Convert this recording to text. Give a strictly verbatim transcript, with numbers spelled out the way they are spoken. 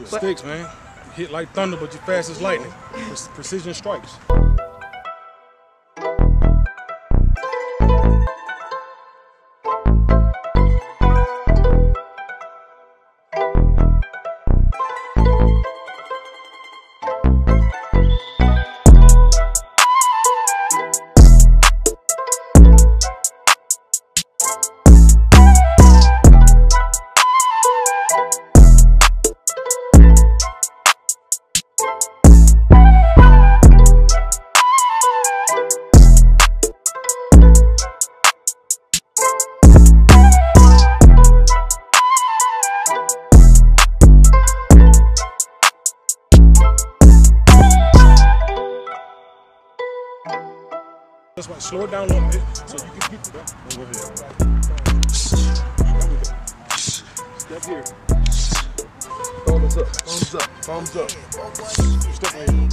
Sticks, man. You hit like thunder, but you fast as lightning. Pre precision strikes. That's why slow it down a little bit so you can get that. Over here. There we go. Step here. Thumbs up, thumbs up, thumbs up. Step right here.